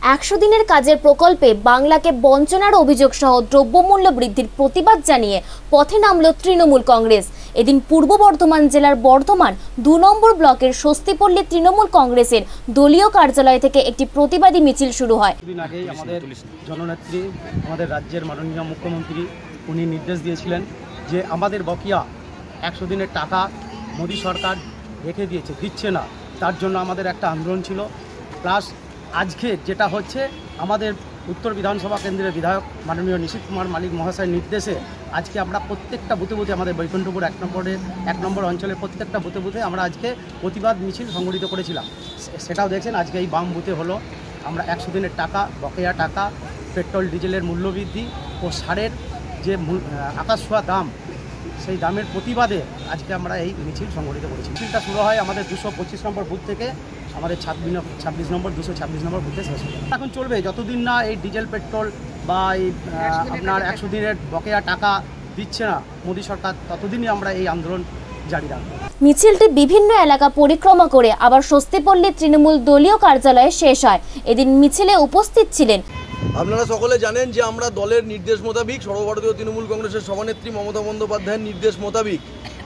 100 দিনের কাজের প্রকল্পে বাংলাকে বঞ্চনার অভিযোগ সহ দ্রব্যমূল্য বৃদ্ধির প্রতিবাদ জানিয়ে পথে নামল তৃণমূল কংগ্রেস। এদিন পূর্ব বর্ধমান জেলার বর্ধমান 2 নম্বর ব্লকের স্বস্তিপল্লী তৃণমূল কংগ্রেসের দলীয় কার্যালয় থেকে একটি প্রতিবাদী মিছিল শুরু হয়। দিন আগেই আমাদের জননেত্রী, আমাদের রাজ্যের মাননীয় মুখ্যমন্ত্রী উনি নির্দেশ দিয়েছিলেন যে আমাদের বকেয়া 100 দিনের টাকা মোদী সরকার রেখে দিচ্ছে না, তার জন্য আমাদের একটা আন্দোলন ছিল। প্লাস আজকে যেটা হচ্ছে, আমাদের উত্তর বিধানসভা কেন্দ্রের বিধায়ক মাননীয় নিশীথ কুমার মালিক মহাশয়ের নির্দেশে আজকে আমরা প্রত্যেকটা বুথে বুথে আমাদের বৈকুণ্ঠপুর 1 নম্বর অঞ্চলের প্রত্যেকটা বুথে বুথে আমরা আজকে প্রতিবাদ মিছিল সংগঠিত করেছিলাম। সেটাও দেখছেন আজকে এই বাম বুথে হলো। আমরা 100 দিনের টাকা, বকেয়া টাকা, পেট্রোল ডিজেলের মূল্যবৃদ্ধি ও সারের যে আকাশ ছোঁয়া দাম, সেই দামের প্রতিবাদে আজকে আমরা এই মিছিল সংগঠিত করেছি। মিছিলটা শুরু হয় আমাদের 225 নম্বর বুথ থেকে, আমাদের 26 নম্বর 226 নম্বর বুথে শেষ হবে। এখন চলবে যতদিন না এই ডিজেল পেট্রোল বা এই আপনার 100 দিনের বকেয়া টাকা দিচ্ছে না মোদী সরকার, ততদিনই আমরা এই আন্দোলন জারি রাখবো। মিছিলটি বিভিন্ন এলাকা পরিক্রমা করে আবার স্বস্তিপল্লী তৃণমূল দলীয় কার্যালয়ে শেষ হয়। এদিন মিছিলে উপস্থিত ছিলেন আপনারা সকলে জানেন যে আমরা দলের নির্দেশ মোতাবেক, সর্বভারতীয় তৃণমূল কংগ্রেসের সভানেত্রী মমতা বন্দ্যোপাধ্যায়ের নির্দেশ মোতাবেক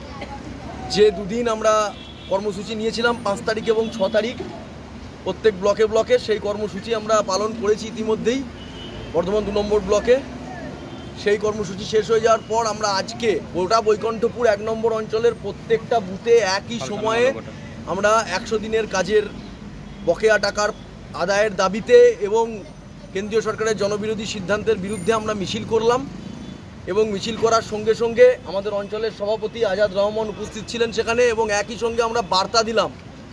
যে দুদিন আমরা কর্মসূচি নিয়েছিলাম 5 তারিখ এবং 6 তারিখ প্রত্যেক ব্লকে ব্লকে, সেই কর্মসূচি আমরা পালন করেছি ইতিমধ্যেই বর্ধমান 2 নম্বর ব্লকে। সেই কর্মসূচি শেষ হয়ে যাওয়ার পর আমরা আজকে গোটা বৈকুণ্ঠপুর 1 নম্বর অঞ্চলের প্রত্যেকটা বুথে একই সময়ে আমরা 100 দিনের কাজের বকেয়া টাকার আদায়ের দাবিতে এবং কেন্দ্রীয় সরকারের জনবিরোধী সিদ্ধান্তের বিরুদ্ধে আমরা মিছিল করলাম। এবং মিছিল করার সঙ্গে সঙ্গে আমাদের অঞ্চলের সভাপতি আজাদ রহমান উপস্থিত ছিলেন সেখানে, এবং একই সঙ্গে আমরা বার্তা দিলাম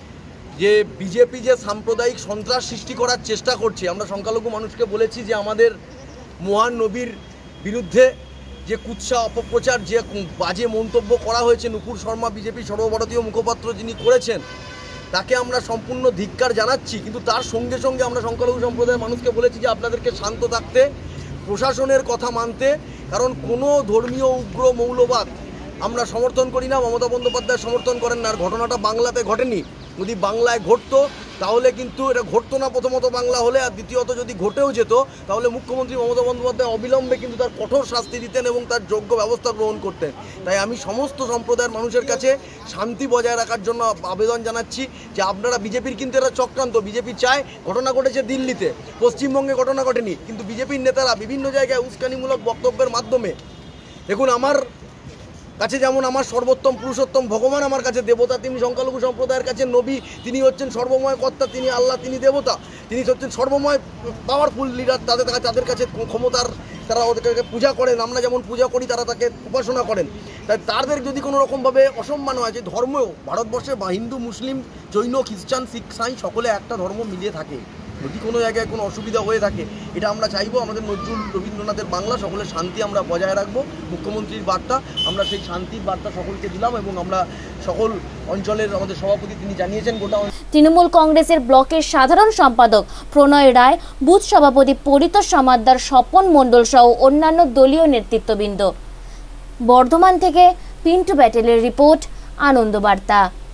যে বিজেপি যে সাম্প্রদায়িক সন্ত্রাস সৃষ্টি করার চেষ্টা করছে, আমরা সংখ্যালঘু মানুষকে বলেছি যে আমাদের মহান নবীর বিরুদ্ধে যে কুৎসা অপপ্রচার, যে বাজে মন্তব্য করা হয়েছে নুপুর শর্মা বিজেপি সর্বভারতীয় মুখপাত্র যিনি করেছেন, তাকে আমরা সম্পূর্ণ ধিক্কার জানাচ্ছি। কিন্তু তার সঙ্গে সঙ্গে আমরা সংখ্যালঘু সম্প্রদায়ের মানুষকে বলেছি যে আপনাদেরকে শান্ত থাকতে, প্রশাসনের কথা মানতে, কারণ কোনো ধর্মীয় উগ্র মৌলবাদ আমরা সমর্থন করি না, মমতা বন্দ্যোপাধ্যায় সমর্থন করেন না। আর ঘটনাটা বাংলাতে ঘটেনি, যদি বাংলায় ঘটতো তাহলে কিন্তু এটা ঘটতো না, প্রথমত বাংলা হলে, আর দ্বিতীয়ত যদি ঘটেও যেত তাহলে মুখ্যমন্ত্রী মমতা বন্দ্যোপাধ্যায় অবিলম্বে কিন্তু তার কঠোর শাস্তি দিতেন এবং তার যোগ্য ব্যবস্থা গ্রহণ করতেন। তাই আমি সমস্ত সম্প্রদায়ের মানুষের কাছে শান্তি বজায় রাখার জন্য আবেদন জানাচ্ছি যে আপনারা, বিজেপির কিন্তু এটা চক্রান্ত, বিজেপি চায়, ঘটনা ঘটেছে দিল্লিতে, পশ্চিমবঙ্গে ঘটনা ঘটেনি, কিন্তু বিজেপির নেতারা বিভিন্ন জায়গায় উস্কানিমূলক বক্তব্যের মাধ্যমে, দেখুন আমার কাছে যেমন আমার সর্বোত্তম পুরুষোত্তম ভগবান আমার কাছে দেবতা, তিনি সংখ্যালঘু সম্প্রদায়ের কাছে নবী, তিনি হচ্ছেন সর্বময় কর্তা, তিনি আল্লাহ, তিনি দেবতা, তিনি হচ্ছেন সর্বময় পাওয়ারফুল লিডার। তাদের কাছে ক্ষমতার, তারা ওদেরকে পূজা করেন, আমরা যেমন পূজা করি তারা তাকে উপাসনা করেন। তাই তাদের যদি কোনো রকমভাবে অসম্মান হয়, যে ধর্মেও ভারতবর্ষে বা হিন্দু, মুসলিম, জৈন, খ্রিস্টান, শিখ, সাই সকলে একটা ধর্ম মিলিয়ে থাকে, যদি কোনো জায়গায় কোনো অসুবিধা হয়ে থাকে, এটা আমরা চাইবো আমাদের নজরুল রবীন্দ্রনাথের বাংলা, সকলের শান্তি আমরা বজায় রাখবো। মুখ্যমন্ত্রীর বার্তা, আমরা সেই শান্তির বার্তা সকলকে দিলাম এবং আমরা সকল অঞ্চলের আমাদের সভাপতি তিনি জানিয়েছেন গোটা তৃণমূল কংগ্রেসের ব্লকের সাধারণ সম্পাদক প্রণয় রায়, বুথ সভাপতি পরিতোষ সমাদ্দার, স্বপন মণ্ডল সহ অন্যান্য দলীয় নেতৃত্ববৃন্দ। বর্ধমান থেকে পিন্টু প্যাটেলের রিপোর্ট, আনন্দবার্তা।